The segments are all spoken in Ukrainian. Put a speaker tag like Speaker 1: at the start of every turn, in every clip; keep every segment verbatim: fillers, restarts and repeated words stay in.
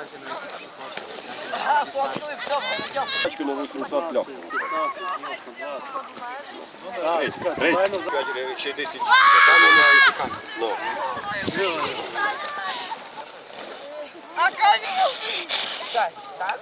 Speaker 1: на вісімсот льох. тридцять. тридцять. Ще десять.
Speaker 2: А камінь! Так, так.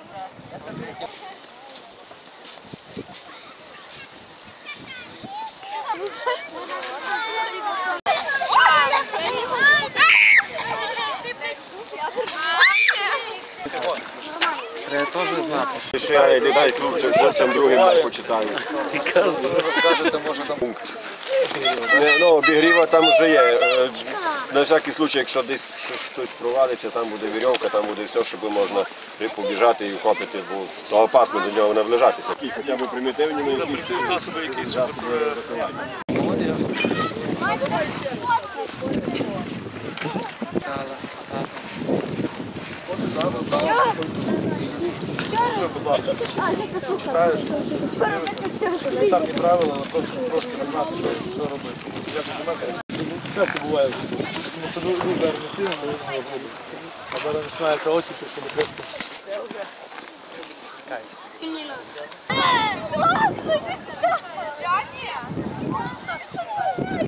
Speaker 3: Треба теж знати.
Speaker 1: Ще літай хлопчик, зовсім другим почитаю.
Speaker 3: Розкажете, може там пункт.
Speaker 1: Ну, обігріва там вже є. На всякий случай, якщо десь щось хтось провалиться, там буде вірьовка, там буде все, щоб можна побіжати і вхопити, бо то опасно до нього наближатися. Які хоча б примітивні, якісь засоби якісь рятування.
Speaker 3: Елементарні правила, але просто трошки не знати, що робити. Часто буває, це дуже агресивно, але не робити. А зараз починається оттіпи, що не крепко.
Speaker 2: Класно, іди сюди! Я ні!